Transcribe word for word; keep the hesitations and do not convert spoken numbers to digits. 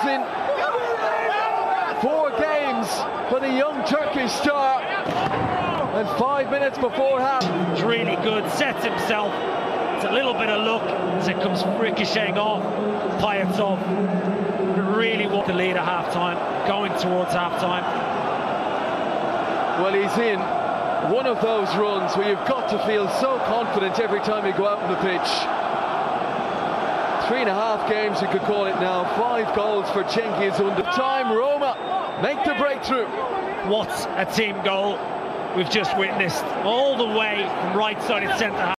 in four games for the young Turkish star. And five minutes before half. It's really good, sets himself. It's a little bit of luck as it comes ricocheting off Payetov. Really want to lead at half-time, going towards half-time. Well, he's in one of those runs where you've got to feel so confident every time you go out on the pitch. Three and a half games, you could call it now. Five goals for Cengiz Under. Time Roma make the breakthrough. What a team goal we've just witnessed, all the way from right-sided centre half.